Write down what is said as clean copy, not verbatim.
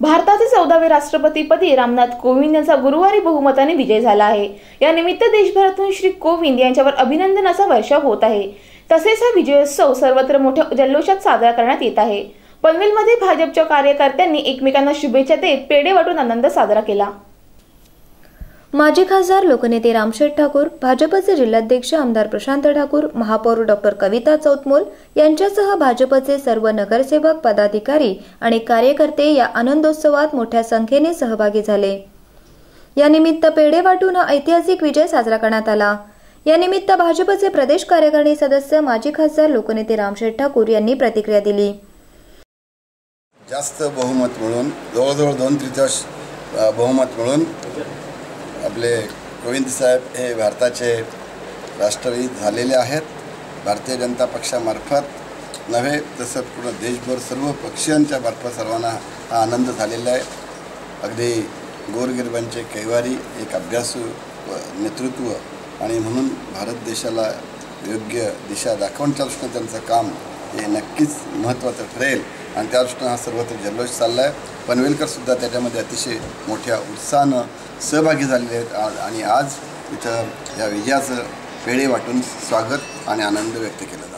भारताचे 14वे राष्ट्रपतीपदी रामनाथ कोविंद यांचा गुरुवारी बहुमताने विजय झाला आहे। या निमित्त देशभरातून श्री कोविंद यांच्यावर अभिनंदनाचा वर्षाव होत आहे। तसेच हा विजयोत्सव सर्वत्र मोठ्या जल्लोषात साजरा करण्यात येत आहे। पनवेलमध्ये भाजपच्या कार्यकर्त्यांनी एकमेकांना शुभेच्छा देत पेढे वाटून आनंद साजरा केला। माजी खासदार लोकनेते रामशेठ ठाकूर, भाजपचे जिल्हाध्यक्ष आमदार प्रशांत ठाकूर, महापौर डॉक्टर कविता चौतमोल यांच्यासह भाजपचे सर्व नगरसेवक, पदाधिकारी आणि कार्यकर्ते या आनंदोत्सवात मोठ्या संख्येने सहभागी झाले। या निमित्त पेढे वाटून हा ऐतिहासिक विजय साजरा करण्यात आला। या निमित्त भाजपचे प्रदेश कार्यकारिणी सदस्य माजी खासदार लोकनेते रामशेठ ठाकूर यांनी प्रतिक्रिया दिली। जास्त बहुमत मिळून जवळजवळ 2/3 बहुमत मिळून आपले कोविंद साहेब हे भारताचे राष्ट्रहित झालेले आहेत। भारतीय जनता पक्षामार्फत नव्हे तसं पूर्ण देशभर सर्व पक्षांच्या मार्फत सर्वांना हा आनंद झालेला आहे। अगदी गोरगरिबांचे कैवारी एक अभ्यासू नेतृत्व आणि म्हणून भारत देशाला योग्य दिशा दाखवण्याच्या दृष्टीने त्यांचं काम हे नक्कीच महत्त्वाचं ठरेल आणि त्या दृष्टीने हा सर्वत्र जल्लोष चालला आहे। पनवेलकरसुद्धा त्याच्यामध्ये अतिशय मोठ्या उत्साहानं सहभागी झालेले आहेत आणि आज इथं या विजयाचं पेढे वाटून स्वागत आणि आनंद व्यक्त केला।